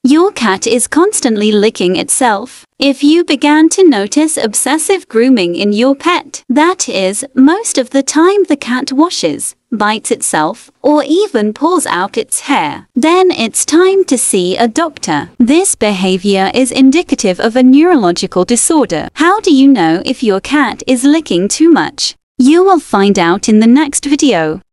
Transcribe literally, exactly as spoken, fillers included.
Your cat is constantly licking itself. If you began to notice obsessive grooming in your pet, that is, most of the time the cat washes, bites itself, or even pulls out its hair, then it's time to see a doctor. This behavior is indicative of a neurological disorder. How do you know if your cat is licking too much? You will find out in the next video.